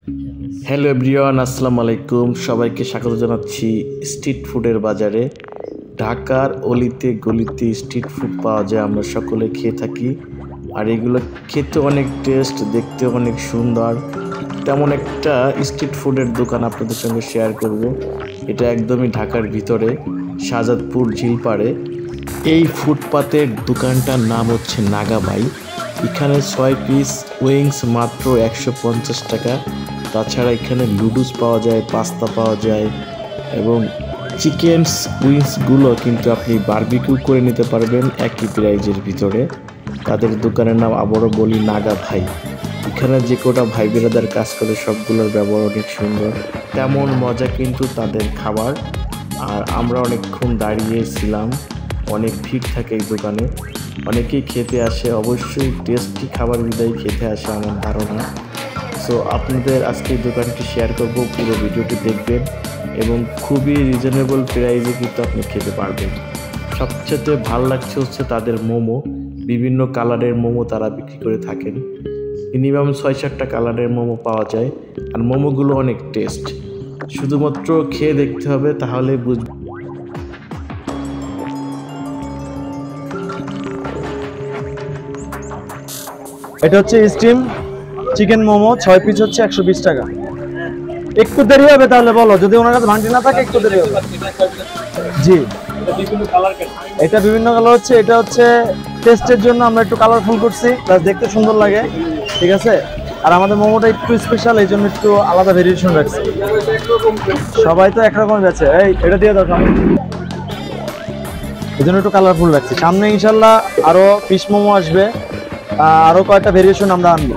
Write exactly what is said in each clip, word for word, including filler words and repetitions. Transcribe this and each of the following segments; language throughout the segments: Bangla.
হ্যালো এভরিওয়ান, আসসালামু আলাইকুম। সবাইকে স্বাগত জানাচ্ছি স্ট্রিট ফুডের বাজারে। ঢাকার অলিতে গলিতে স্ট্রিট ফুড পাওয়া যায়, আমরা সকলে খেয়ে থাকি। আর এগুলো খেতে অনেক টেস্ট, দেখতে অনেক সুন্দর। তেমন একটা স্ট্রিট ফুডের দোকান আপনাদের সঙ্গে শেয়ার করব। এটা একদমই ঢাকার ভিতরে, শাহজাদপুর ঝিলপাড়ে। এই ফুটপাতের দোকানটার নাম হচ্ছে নাগা ভাই। এখানে ছয় পিস উইংস মাত্র একশো পঞ্চাশ টাকা। তাছাড়া এখানে লুডুস পাওয়া যায়, পাস্তা পাওয়া যায় এবং চিকেনস উইংসগুলো কিন্তু আপনি বারবিকিউ করে নিতে পারবেন একই প্রাইজের ভিতরে। তাদের দোকানের নাম আবারও বলি নাগা ভাই। এখানে যে কটা ভাই বেরাদার কাজ করে সবগুলোর ব্যবহার অনেক সুন্দর, তেমন মজা কিন্তু তাদের খাবার। আর আমরা অনেকক্ষণ দাঁড়িয়েছিলাম, অনেক ভিড় থাকে এই দোকানে, অনেকেই খেতে আসে। অবশ্যই টেস্টি খাবার বিদায় খেতে আসে আমার ধারণা। সো আপনাদের আজকে এই দোকানটি শেয়ার করব, পুরো ভিডিওটি দেখবেন এবং খুবই রিজনেবল প্রাইসে কিন্তু আপনি খেতে পারবেন। সবচেয়ে ভালো লাগছে হচ্ছে তাদের মোমো, বিভিন্ন কালারের মোমো তারা বিক্রি করে থাকেন। মিনিমাম ছয় সাতটা কালারের মোমো পাওয়া যায় আর মোমোগুলো অনেক টেস্ট। শুধুমাত্র খেয়ে দেখতে হবে, তাহলে বুঝবেন। এটা হচ্ছে স্টিম চিকেন মোমো, ছয় পিস হচ্ছে একশো বিশ টাকা। একটু দেরি হবে তাহলে বলো, যদি ওনার কাছে ভান্ডি না থাকে একটু দেরি হবে। জি, এটা বিভিন্ন কালার হচ্ছে। এটা হচ্ছে টেস্টের জন্য আমরা একটু কালারফুল করছি, প্লাস দেখতে সুন্দর লাগে, ঠিক আছে। আর আমাদের মোমোটা একটু স্পেশাল, এই জন্য একটু আলাদা ভেরিয়েশন রাখছি। সবাই তো একরকম যাচ্ছে, এই এটা দিয়ে দাও সামনে, এই জন্য একটু কালারফুল রাখছি। সামনে ইনশাল্লাহ আরো ফিশ মোমো আসবে, আরো কয়েকটা ভেরিয়েশন আমরা আনবো।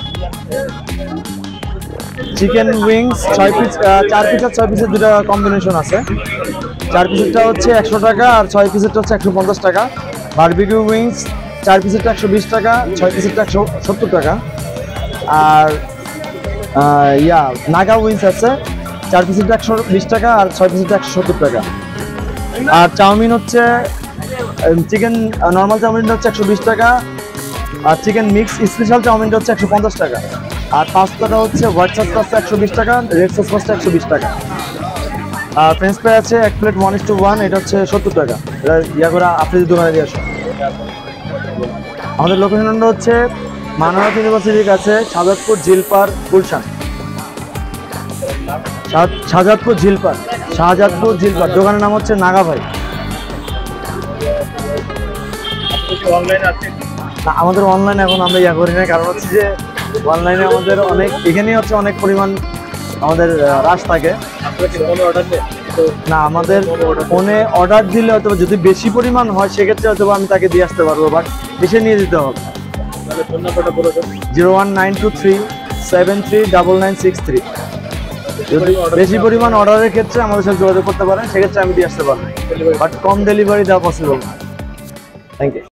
চিকেন উইংস ছয় পিস, চার পিস আর ছয় পিসের দুটা কম্বিনেশন আছে। চার পিসেরটা হচ্ছে একশো টাকা আর ছয় পিসেরটা হচ্ছে একশো পঞ্চাশ টাকা। বারবিকিউ উইংস চার পিসেরটা একশো বিশ টাকা, ছয় পিসেরটা একশো সত্তর টাকা। আর ইয়া নাগা উইংস আছে, চার পিসেরটা একশো বিশ টাকা আর ছয় পিসেরটা একশো সত্তর টাকা। আর চাউমিন হচ্ছে চিকেন নর্মাল চাউমিনটা হচ্ছে একশো বিশ টাকা, আর চিকেন মিক্স স্পেশাল চাউমিনটা হচ্ছে একশো পঞ্চাশ টাকা। আর পাস্তাটা হচ্ছে হোয়াইট সস পাস্তা একশো বিশ টাকা, রেড সস পাস্তা একশো বিশ টাকা। আর ফ্রেঞ্চ ফ্রাই আছে এক plate one is to one, এটা হচ্ছে সত্তর টাকা। এটা ইয়া করে আপনাদের দোকানে দিয়ে আসো। আমাদের লোকেশনটা হচ্ছে মানবত ইউনিভার্সিটির কাছে, শাহজাদপুর ঝিলপাড় গুলশান। শাহজাদপুর ঝিলপাড়, শাহজাদপুর ঝিলপাড়। দোকানের নাম হচ্ছে নাগা ভাই। না, আমাদের অনলাইন এখন আমরা ইয়া করি না, কারণ হচ্ছে যে অনলাইনে আমাদের অনেক এখানে হচ্ছে অনেক পরিমাণ আমাদের রাশ থাকে না। আমাদের ফোনে অর্ডার দিলে হয়তো যদি বেশি পরিমাণ হয় সেক্ষেত্রে হয়তো আমি তাকে দিয়ে আসতে পারবো, বাট এসে নিয়ে যেতে হবে। Zero one nine two three seven three double nine six three. যদি বেশি পরিমাণ অর্ডারের ক্ষেত্রে আমাদের সাথে যোগাযোগ করতে পারেন, সেক্ষেত্রে আমি দিয়ে আসতে পারবো, বাট কম ডেলিভারি দেওয়া পসিবল না। Thank you.